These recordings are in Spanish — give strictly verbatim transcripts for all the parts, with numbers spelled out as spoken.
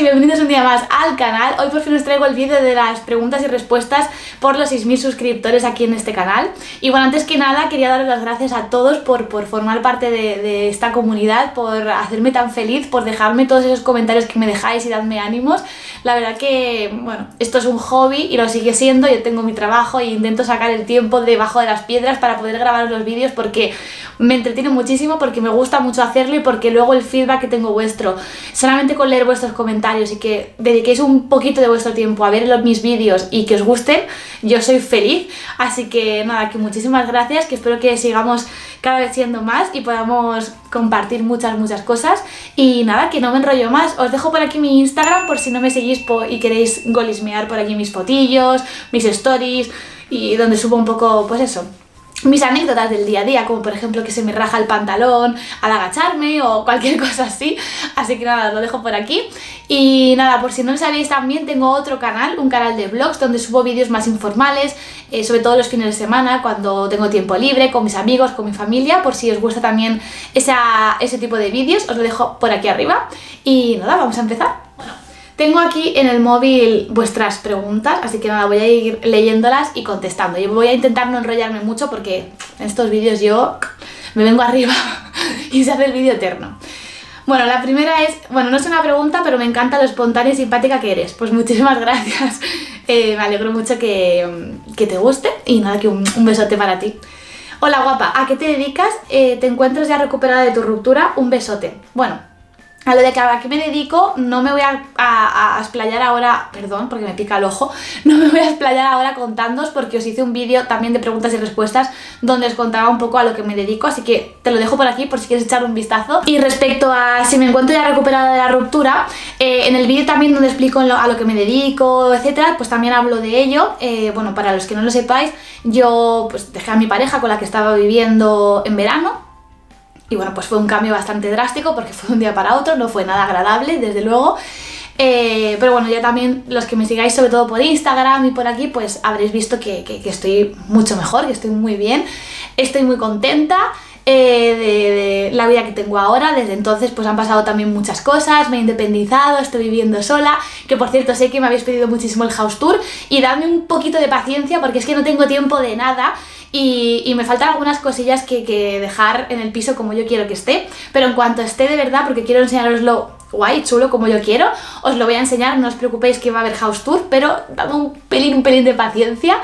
bienvenidos un día más al canal. Hoy por fin os traigo el vídeo de las preguntas y respuestas por los seis mil suscriptores aquí en este canal. Y bueno, antes que nada quería daros las gracias a todos por, por formar parte de, de esta comunidad, por hacerme tan feliz, por dejarme todos esos comentarios que me dejáis y darme ánimos. La verdad que, bueno, esto es un hobby y lo sigue siendo. Yo tengo mi trabajo e intento sacar el tiempo debajo de las piedras para poder grabar los vídeos porque me entretiene muchísimo, porque me gusta mucho hacerlo y porque luego el feedback que tengo vuestro, solamente con leer vuestros comentarios y que dediquéis un poquito de vuestro tiempo a ver los, mis vídeos y que os gusten, yo soy feliz. Así que nada, que muchísimas gracias, que espero que sigamos cada vez siendo más y podamos compartir muchas muchas cosas. Y nada, que no me enrollo más, os dejo por aquí mi Instagram por si no me seguís y queréis golismear por aquí mis fotillos, mis stories y donde subo un poco, pues eso, mis anécdotas del día a día, como por ejemplo que se me raja el pantalón al agacharme o cualquier cosa así. Así que nada, os lo dejo por aquí. Y nada, por si no lo sabéis, también tengo otro canal, un canal de vlogs donde subo vídeos más informales, eh, sobre todo los fines de semana, cuando tengo tiempo libre, con mis amigos, con mi familia. Por si os gusta también esa, ese tipo de vídeos, os lo dejo por aquí arriba. Y nada, vamos a empezar. Bueno, tengo aquí en el móvil vuestras preguntas, así que nada, voy a ir leyéndolas y contestando. Yo voy a intentar no enrollarme mucho porque en estos vídeos yo me vengo arriba y se hace el vídeo eterno. Bueno, la primera es, bueno, no es una pregunta, pero me encanta lo espontánea y simpática que eres. Pues muchísimas gracias, eh, me alegro mucho que, que te guste y nada, que un, un besote para ti. Hola guapa, ¿a qué te dedicas? Eh, ¿Te encuentras ya recuperada de tu ruptura? Un besote. Bueno, a lo de que a qué me dedico no me voy a, a, a explayar ahora, perdón porque me pica el ojo, no me voy a explayar ahora contándoos porque os hice un vídeo también de preguntas y respuestas donde os contaba un poco a lo que me dedico, así que te lo dejo por aquí por si quieres echar un vistazo. Y respecto a si me encuentro ya recuperada de la ruptura, eh, en el vídeo también donde explico lo, a lo que me dedico, etcétera, pues también hablo de ello. Eh, bueno, para los que no lo sepáis, yo pues dejé a mi pareja con la que estaba viviendo en verano. Y bueno, pues fue un cambio bastante drástico porque fue de un día para otro, no fue nada agradable, desde luego. Eh, pero bueno, ya también los que me sigáis sobre todo por Instagram y por aquí, pues habréis visto que, que, que estoy mucho mejor, que estoy muy bien, estoy muy contenta eh, de, de la vida que tengo ahora. Desde entonces pues han pasado también muchas cosas, me he independizado, estoy viviendo sola, que por cierto sé que me habéis pedido muchísimo el house tour y dadme un poquito de paciencia porque es que no tengo tiempo de nada. Y, y me faltan algunas cosillas que, que dejar en el piso como yo quiero que esté, pero en cuanto esté de verdad, porque quiero enseñaroslo guay, chulo, como yo quiero, os lo voy a enseñar. No os preocupéis que va a haber house tour, pero dame un pelín, un pelín de paciencia.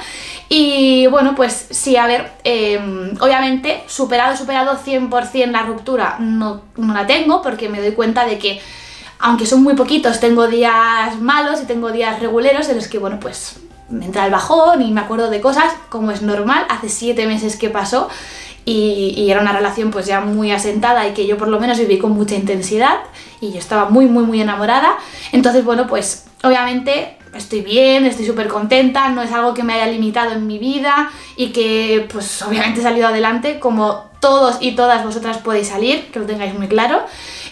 Y bueno, pues sí, a ver, eh, obviamente superado, superado cien por cien la ruptura no, no la tengo, porque me doy cuenta de que aunque son muy poquitos, tengo días malos y tengo días reguleros en los que, bueno, pues me entra el bajón y me acuerdo de cosas, como es normal. Hace siete meses que pasó y, y era una relación pues ya muy asentada y que yo por lo menos viví con mucha intensidad y yo estaba muy muy muy enamorada. Entonces bueno, pues obviamente estoy bien, estoy súper contenta, no es algo que me haya limitado en mi vida y que pues obviamente he salido adelante como todos y todas vosotras podéis salir, que lo tengáis muy claro.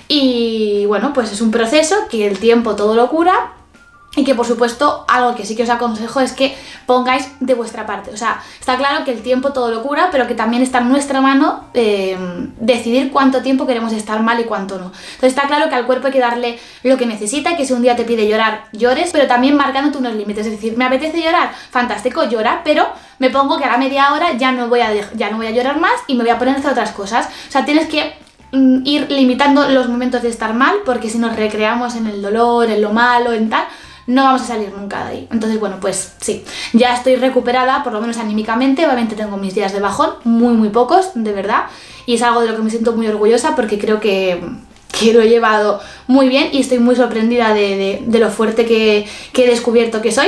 Y bueno, pues es un proceso que el tiempo todo lo cura. Y que por supuesto algo que sí que os aconsejo es que pongáis de vuestra parte. O sea, está claro que el tiempo todo lo cura, pero que también está en nuestra mano eh, decidir cuánto tiempo queremos estar mal y cuánto no. Entonces está claro que al cuerpo hay que darle lo que necesita, que si un día te pide llorar, llores, pero también marcándote unos límites. Es decir, me apetece llorar, fantástico, llora, pero me pongo que a la media hora ya no voy a, ya no voy a llorar más y me voy a poner a hacer otras cosas. O sea, tienes que mm, ir limitando los momentos de estar mal, porque si nos recreamos en el dolor, en lo malo, en tal, no vamos a salir nunca de ahí. Entonces bueno, pues sí, ya estoy recuperada, por lo menos anímicamente. Obviamente tengo mis días de bajón, muy muy pocos, de verdad, y es algo de lo que me siento muy orgullosa porque creo que, que lo he llevado muy bien y estoy muy sorprendida de, de, de lo fuerte que, que he descubierto que soy.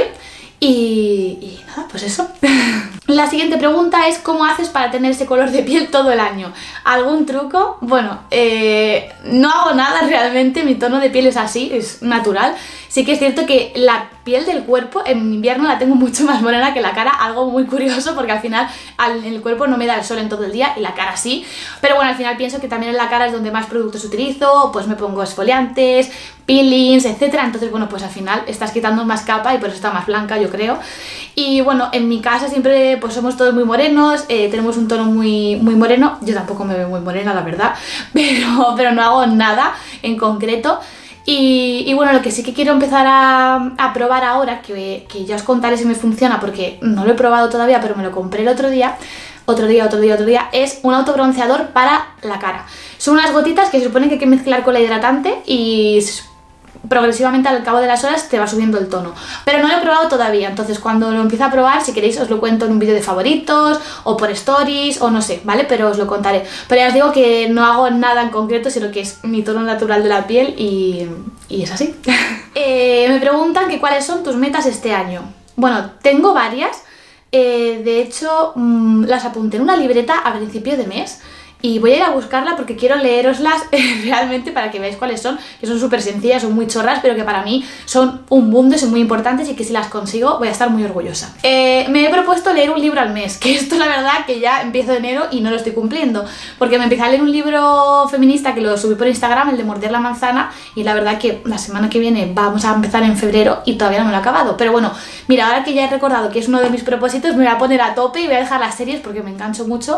Y, y nada, pues eso. La siguiente pregunta es: ¿cómo haces para tener ese color de piel todo el año? ¿Algún truco? Bueno, eh, no hago nada realmente, mi tono de piel es así, es natural. Sí que es cierto que la piel del cuerpo en invierno la tengo mucho más morena que la cara, algo muy curioso porque al final al, el cuerpo no me da el sol en todo el día y la cara sí. Pero bueno, al final pienso que también en la cara es donde más productos utilizo, pues me pongo exfoliantes, peelings, etcétera. Entonces bueno, pues al final estás quitando más capa y por eso está más blanca, yo creo. Y bueno, en mi casa siempre pues somos todos muy morenos, eh, tenemos un tono muy, muy moreno. Yo tampoco me veo muy morena, la verdad, pero, pero no hago nada en concreto. Y, y bueno, lo que sí que quiero empezar a, a probar ahora, que, que ya os contaré si me funciona porque no lo he probado todavía, pero me lo compré el otro día, otro día, otro día, otro día, es un autobronceador para la cara. Son unas gotitas que se supone que hay que mezclar con la hidratante y progresivamente al cabo de las horas te va subiendo el tono, pero no lo he probado todavía, entonces cuando lo empiece a probar, si queréis os lo cuento en un vídeo de favoritos o por stories o no sé, ¿vale? Pero os lo contaré, pero ya os digo que no hago nada en concreto, sino que es mi tono natural de la piel y, y es así. eh, me preguntan que cuáles son tus metas este año. Bueno, tengo varias, eh, de hecho mmm, las apunté en una libreta a principio de mes. Y voy a ir a buscarla porque quiero leeroslas realmente para que veáis cuáles son, que son súper sencillas, son muy chorras, pero que para mí son un mundo, son muy importantes y que si las consigo voy a estar muy orgullosa. Eh, me he propuesto leer un libro al mes, que esto la verdad que ya empiezo enero y no lo estoy cumpliendo, porque me empecé a leer un libro feminista que lo subí por Instagram, el de Morder la manzana, y la verdad que la semana que viene vamos a empezar en febrero y todavía no me lo he acabado. Pero bueno, mira, ahora que ya he recordado que es uno de mis propósitos, me voy a poner a tope y voy a dejar las series porque me engancho mucho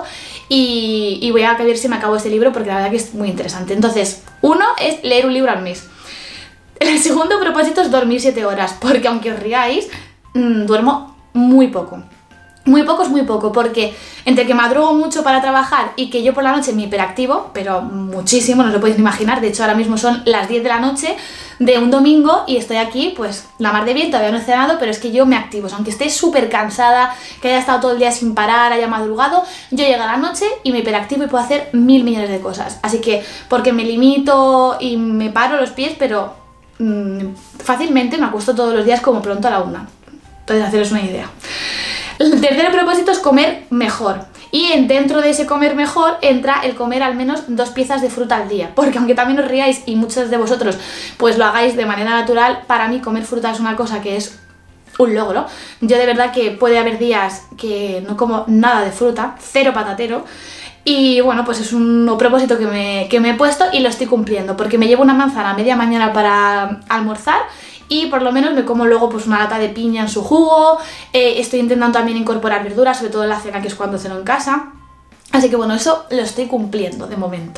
y, y voy a ver si me acabo este libro porque la verdad que es muy interesante. Entonces, uno es leer un libro al mes. El segundo propósito es dormir siete horas, porque aunque os riáis, mmm, duermo muy poco. Muy poco es muy poco, porque entre que madrugo mucho para trabajar y que yo por la noche me hiperactivo, pero muchísimo, no os lo podéis ni imaginar. De hecho ahora mismo son las diez de la noche de un domingo y estoy aquí pues la mar de bien, todavía no he cenado, pero es que yo me activo, o sea, aunque esté súper cansada, que haya estado todo el día sin parar, haya madrugado, yo llego a la noche y me hiperactivo y puedo hacer mil millones de cosas. Así que, porque me limito y me paro los pies, pero mmm, fácilmente me acuesto todos los días como pronto a la una. Entonces haceros una idea. El tercer propósito es comer mejor. Y dentro de ese comer mejor entra el comer al menos dos piezas de fruta al día. Porque aunque también os riáis y muchos de vosotros pues lo hagáis de manera natural, para mí comer fruta es una cosa que es un logro. Yo de verdad que puede haber días que no como nada de fruta, cero patatero. Y bueno, pues es un propósito que me, que me he puesto y lo estoy cumpliendo. Porque me llevo una manzana a media mañana para almorzar y por lo menos me como luego pues una lata de piña en su jugo. eh, Estoy intentando también incorporar verduras, sobre todo en la cena, que es cuando ceno en casa. Así que bueno, eso lo estoy cumpliendo de momento.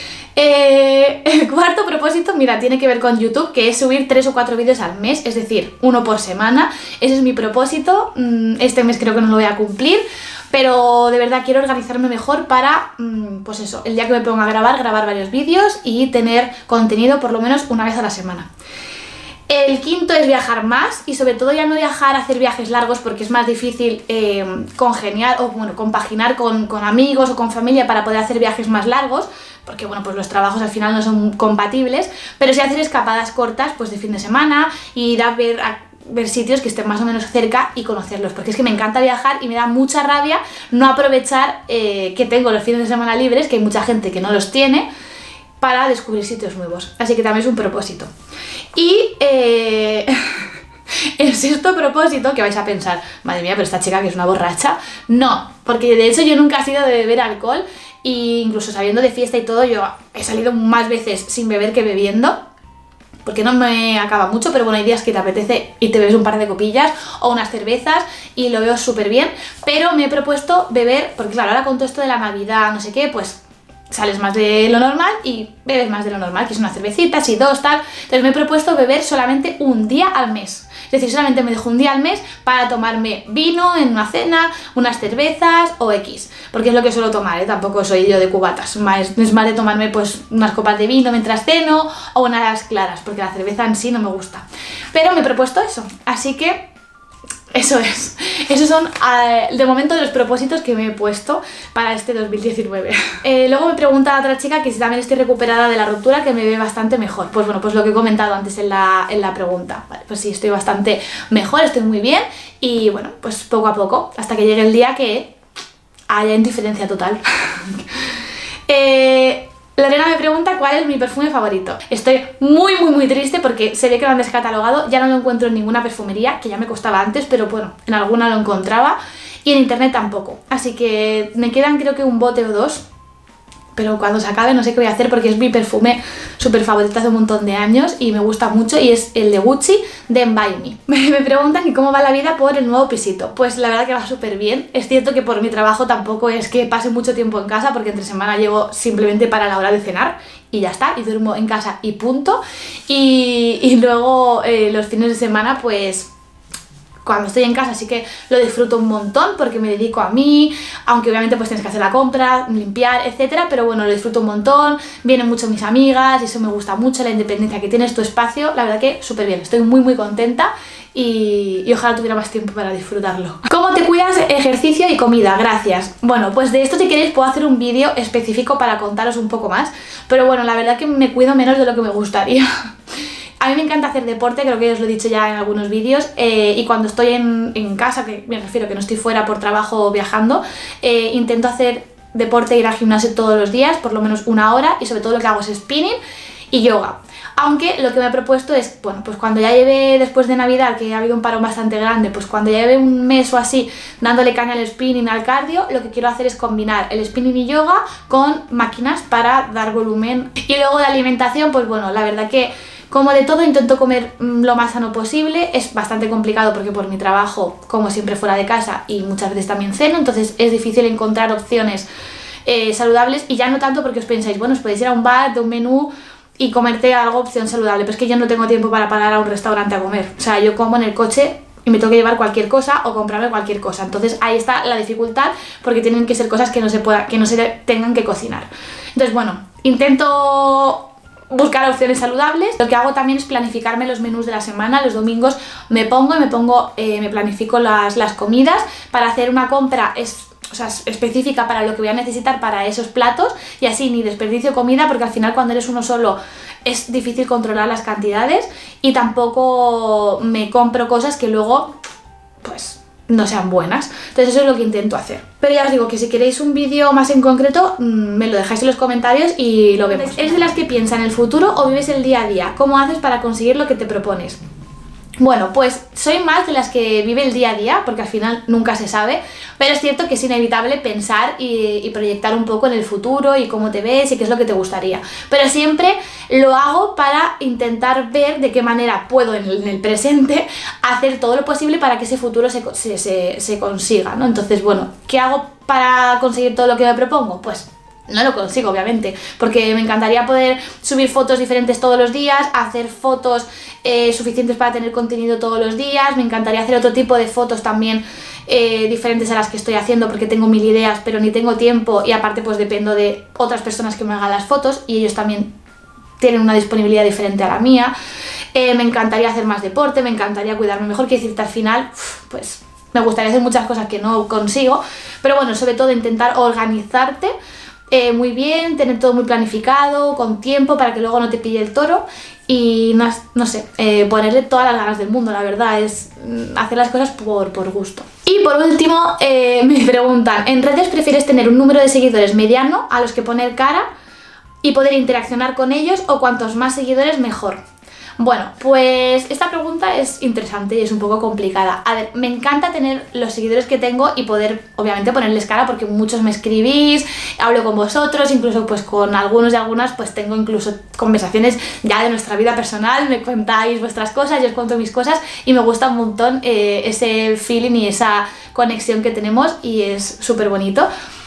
Eh, el cuarto propósito, mira, tiene que ver con YouTube, que es subir tres o cuatro vídeos al mes, es decir, uno por semana. Ese es mi propósito. Este mes creo que no lo voy a cumplir, pero de verdad quiero organizarme mejor para, pues eso, el día que me ponga a grabar, grabar varios vídeos y tener contenido por lo menos una vez a la semana. El quinto es viajar más y sobre todo ya no viajar a hacer viajes largos porque es más difícil eh, congeniar o bueno, compaginar con, con amigos o con familia para poder hacer viajes más largos, porque bueno, pues los trabajos al final no son compatibles, pero sí hacer escapadas cortas pues de fin de semana y ir a ver, a ver sitios que estén más o menos cerca y conocerlos, porque es que me encanta viajar y me da mucha rabia no aprovechar eh, que tengo los fines de semana libres, que hay mucha gente que no los tiene, para descubrir sitios nuevos. Así que también es un propósito. Y eh, el sexto propósito, que vais a pensar, madre mía, pero esta chica que es una borracha. No, porque de hecho yo nunca he sido de beber alcohol, e incluso saliendo de fiesta y todo, yo he salido más veces sin beber que bebiendo, porque no me acaba mucho, pero bueno, hay días que te apetece y te bebes un par de copillas o unas cervezas y lo veo súper bien, pero me he propuesto beber, porque claro, ahora con todo esto de la Navidad, no sé qué, pues sales más de lo normal y bebes más de lo normal, que es una cervecita, así dos, tal. Entonces me he propuesto beber solamente un día al mes. Es decir, solamente me dejo un día al mes para tomarme vino en una cena, unas cervezas o X. Porque es lo que suelo tomar, ¿eh? Tampoco soy yo de cubatas. Más, es más de tomarme pues unas copas de vino mientras ceno o unas claras, porque la cerveza en sí no me gusta. Pero me he propuesto eso, así que eso es. Esos son uh, de momento los propósitos que me he puesto para este dos mil diecinueve. Eh, luego me pregunta otra chica que si también estoy recuperada de la ruptura, que me ve bastante mejor. Pues bueno, pues lo que he comentado antes en la, en la pregunta. Vale, pues sí, estoy bastante mejor, estoy muy bien y bueno, pues poco a poco, hasta que llegue el día que haya indiferencia total. eh... Lorena me pregunta cuál es mi perfume favorito. Estoy muy muy muy triste porque se ve que lo han descatalogado, ya no lo encuentro en ninguna perfumería, que ya me costaba antes, pero bueno, en alguna lo encontraba, y en internet tampoco. Así que me quedan creo que un bote o dos pero cuando se acabe no sé qué voy a hacer porque es mi perfume súper favorito hace un montón de años y me gusta mucho, y es el de Gucci de Buy Me. Me preguntan que cómo va la vida por el nuevo pisito. Pues la verdad que va súper bien. Es cierto que por mi trabajo tampoco es que pase mucho tiempo en casa, porque entre semana llego simplemente para la hora de cenar y ya está, y duermo en casa y punto. Y, y luego eh, los fines de semana pues cuando estoy en casa sí que lo disfruto un montón porque me dedico a mí, aunque obviamente pues tienes que hacer la compra, limpiar, etcétera, pero bueno, lo disfruto un montón, vienen mucho mis amigas y eso me gusta mucho, la independencia que tienes, tu espacio, la verdad que súper bien, estoy muy muy contenta y, y ojalá tuviera más tiempo para disfrutarlo. ¿Cómo te cuidas? Ejercicio y comida, gracias. Bueno, pues de esto si queréis puedo hacer un vídeo específico para contaros un poco más, pero bueno, la verdad que me cuido menos de lo que me gustaría. A mí me encanta hacer deporte, creo que os lo he dicho ya en algunos vídeos, eh, y cuando estoy en, en casa, que me refiero que no estoy fuera por trabajo o viajando, eh, intento hacer deporte, ir al gimnasio todos los días, por lo menos una hora, y sobre todo lo que hago es spinning y yoga. Aunque lo que me he propuesto es, bueno, pues cuando ya lleve después de Navidad, que ha habido un parón bastante grande, pues cuando ya lleve un mes o así dándole caña al spinning, al cardio, lo que quiero hacer es combinar el spinning y yoga con máquinas para dar volumen. Y luego de alimentación, pues bueno, la verdad que como de todo intento comer lo más sano posible, es bastante complicado porque por mi trabajo como siempre fuera de casa y muchas veces también ceno, entonces es difícil encontrar opciones eh, saludables, y ya no tanto porque os pensáis, bueno, os podéis ir a un bar de un menú y comerte algo opción saludable, pero es que yo no tengo tiempo para parar a un restaurante a comer, o sea, yo como en el coche y me tengo que llevar cualquier cosa o comprarme cualquier cosa, entonces ahí está la dificultad porque tienen que ser cosas que no se pueda, que no se tengan que cocinar. Entonces bueno, intento buscar opciones saludables. Lo que hago también es planificarme los menús de la semana. Los domingos me pongo y me pongo, eh, me planifico las, las comidas para hacer una compra es, o sea, específica para lo que voy a necesitar para esos platos, y así ni desperdicio comida, porque al final cuando eres uno solo es difícil controlar las cantidades, y tampoco me compro cosas que luego pues no sean buenas. Entonces eso es lo que intento hacer. Pero ya os digo que si queréis un vídeo más en concreto, me lo dejáis en los comentarios y lo vemos. ¿Eres de las que piensa en el futuro o vives el día a día? ¿Cómo haces para conseguir lo que te propones? Bueno, pues soy más de las que vive el día a día, porque al final nunca se sabe, pero es cierto que es inevitable pensar y, y proyectar un poco en el futuro y cómo te ves y qué es lo que te gustaría. Pero siempre lo hago para intentar ver de qué manera puedo en el, en el presente hacer todo lo posible para que ese futuro se, se, se, se consiga, ¿no? Entonces, bueno, ¿qué hago para conseguir todo lo que me propongo? Pues no lo consigo, obviamente, porque me encantaría poder subir fotos diferentes todos los días, hacer fotos eh, suficientes para tener contenido todos los días, me encantaría hacer otro tipo de fotos también eh, diferentes a las que estoy haciendo porque tengo mil ideas, pero ni tengo tiempo, y aparte pues dependo de otras personas que me hagan las fotos y ellos también tienen una disponibilidad diferente a la mía. Eh, me encantaría hacer más deporte, me encantaría cuidarme mejor, quiero decirte, al final, pues me gustaría hacer muchas cosas que no consigo, pero bueno, sobre todo intentar organizarte Eh, muy bien, tener todo muy planificado, con tiempo, para que luego no te pille el toro y no, no sé, eh, ponerle todas las ganas del mundo, la verdad, es hacer las cosas por, por gusto. Y por último, eh, me preguntan, ¿en redes prefieres tener un número de seguidores mediano a los que poner cara y poder interaccionar con ellos, o cuantos más seguidores mejor? Bueno, pues esta pregunta es interesante y es un poco complicada. A ver, me encanta tener los seguidores que tengo y poder, obviamente, ponerles cara, porque muchos me escribís, hablo con vosotros, incluso pues con algunos y algunas pues tengo incluso conversaciones ya de nuestra vida personal, me contáis vuestras cosas, yo os cuento mis cosas y me gusta un montón eh, ese feeling y esa conexión que tenemos y es súper bonito.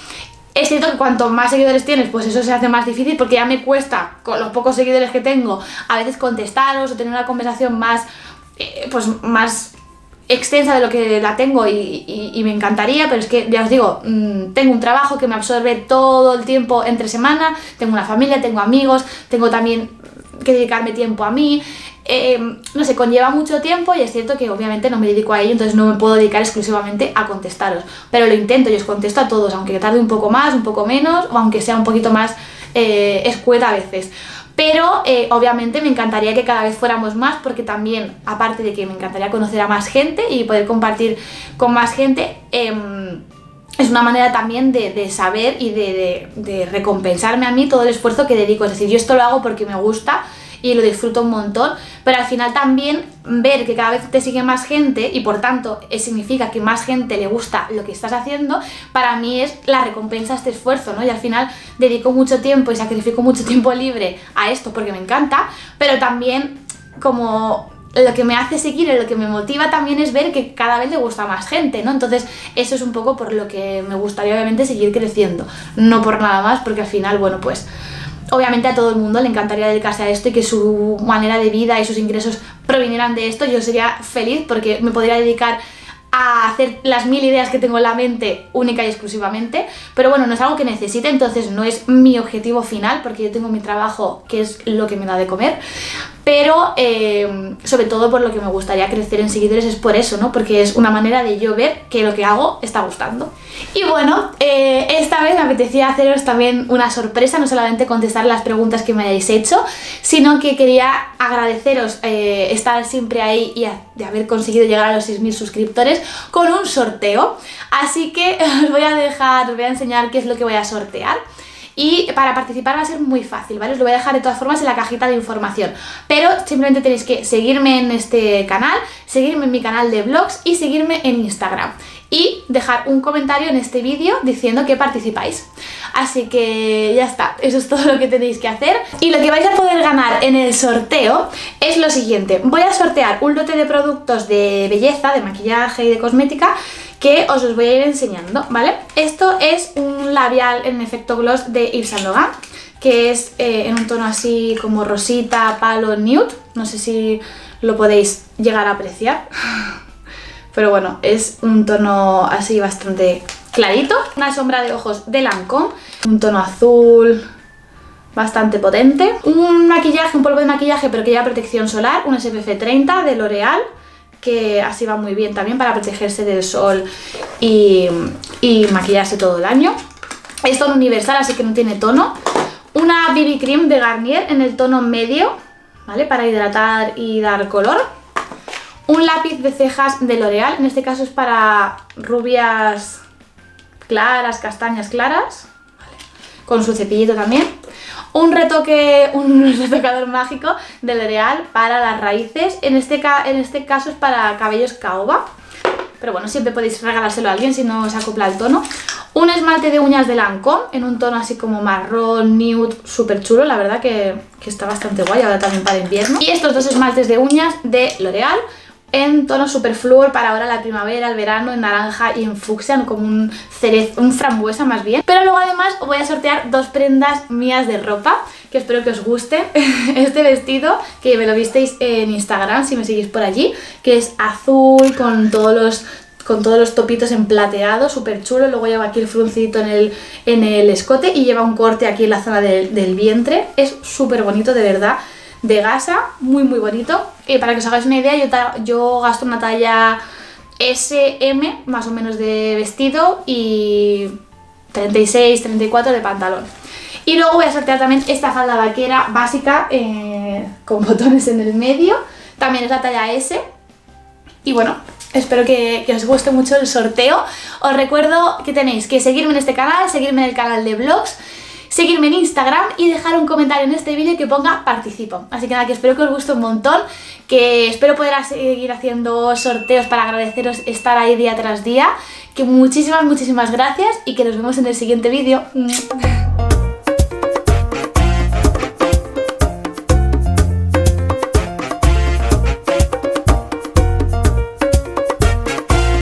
Es cierto que cuanto más seguidores tienes, pues eso se hace más difícil, porque ya me cuesta, con los pocos seguidores que tengo, a veces contestaros o tener una conversación más, eh, pues más extensa de lo que la tengo y, y, y me encantaría, pero es que ya os digo, mmm, tengo un trabajo que me absorbe todo el tiempo entre semana, tengo una familia, tengo amigos, tengo también que dedicarme tiempo a mí. Eh, no sé, conlleva mucho tiempo y es cierto que obviamente no me dedico a ello, entonces no me puedo dedicar exclusivamente a contestaros, pero lo intento y os contesto a todos, aunque tarde un poco más, un poco menos, o aunque sea un poquito más eh, escueta a veces. Pero eh, obviamente me encantaría que cada vez fuéramos más, porque también, aparte de que me encantaría conocer a más gente y poder compartir con más gente, eh, es una manera también de, de saber y de, de, de recompensarme a mí todo el esfuerzo que dedico. Es decir, yo esto lo hago porque me gusta y lo disfruto un montón, pero al final también ver que cada vez te sigue más gente y por tanto significa que más gente le gusta lo que estás haciendo, para mí es la recompensa a este esfuerzo, ¿no? Y al final dedico mucho tiempo y sacrifico mucho tiempo libre a esto porque me encanta, pero también como lo que me hace seguir y lo que me motiva también es ver que cada vez le gusta a más gente, ¿no? Entonces eso es un poco por lo que me gustaría obviamente seguir creciendo, no por nada más, porque al final, bueno, pues obviamente a todo el mundo le encantaría dedicarse a esto y que su manera de vida y sus ingresos provinieran de esto. Yo sería feliz porque me podría dedicar a hacer las mil ideas que tengo en la mente única y exclusivamente, pero bueno, no es algo que necesite, entonces no es mi objetivo final porque yo tengo mi trabajo que es lo que me da de comer, pero eh, sobre todo por lo que me gustaría crecer en seguidores es por eso, ¿no? Porque es una manera de yo ver que lo que hago está gustando. Y bueno, eh, esta vez me apetecía haceros también una sorpresa, no solamente contestar las preguntas que me hayáis hecho, sino que quería agradeceros eh, estar siempre ahí y a, de haber conseguido llegar a los seis mil suscriptores con un sorteo. Así que os voy a dejar, os voy a enseñar qué es lo que voy a sortear. Y para participar va a ser muy fácil, ¿vale? Os lo voy a dejar de todas formas en la cajita de información. Pero simplemente tenéis que seguirme en este canal, seguirme en mi canal de vlogs y seguirme en Instagram. Y dejar un comentario en este vídeo diciendo que participáis. Así que ya está, eso es todo lo que tenéis que hacer. Y lo que vais a poder ganar en el sorteo es lo siguiente. Voy a sortear un lote de productos de belleza, de maquillaje y de cosmética que os los voy a ir enseñando, ¿vale? Esto es un labial en efecto gloss de Yves Saint Laurent, que es eh, en un tono así como rosita, palo, nude. No sé si lo podéis llegar a apreciar. Pero bueno, es un tono así bastante clarito. Una sombra de ojos de Lancôme, un tono azul bastante potente. Un maquillaje, un polvo de maquillaje pero que lleva protección solar, un S P F treinta de L'Oreal, que así va muy bien también para protegerse del sol y, y maquillarse todo el año. Es tono universal, así que no tiene tono. Una B B Cream de Garnier en el tono medio, ¿vale? Para hidratar y dar color. Un lápiz de cejas de L'Oreal, en este caso es para rubias claras, castañas claras, ¿vale? Con su cepillito también. Un retoque, un retocador mágico de L'Oreal para las raíces, en este, en este caso es para cabellos caoba, pero bueno, siempre podéis regalárselo a alguien si no os acopla el tono. Un esmalte de uñas de Lancôme en un tono así como marrón, nude, súper chulo, la verdad que, que está bastante guay, ahora también para invierno. Y estos dos esmaltes de uñas de L'Oreal en tono super flúor para ahora la primavera, el verano, en naranja y en fucsia, como un cerezo, un frambuesa más bien. Pero luego además os voy a sortear dos prendas mías de ropa, que espero que os guste. Este vestido, que me lo visteis en Instagram si me seguís por allí, que es azul con todos los... con todos los topitos en plateado, súper chulo. Luego lleva aquí el fruncito en el, en el escote y lleva un corte aquí en la zona del, del vientre. Es súper bonito, de verdad, de gasa, muy muy bonito. Y para que os hagáis una idea, yo, yo gasto una talla ese eme más o menos de vestido y treinta y seis, treinta y cuatro de pantalón. Y luego voy a sortear también esta falda vaquera básica eh, con botones en el medio, también es la talla ese. Y bueno, espero que, que os guste mucho el sorteo. Os recuerdo que tenéis que seguirme en este canal, seguirme en el canal de vlogs, seguirme en Instagram y dejar un comentario en este vídeo que ponga participo. Así que nada, que espero que os guste un montón, que espero poder seguir haciendo sorteos para agradeceros estar ahí día tras día, que muchísimas, muchísimas gracias y que nos vemos en el siguiente vídeo.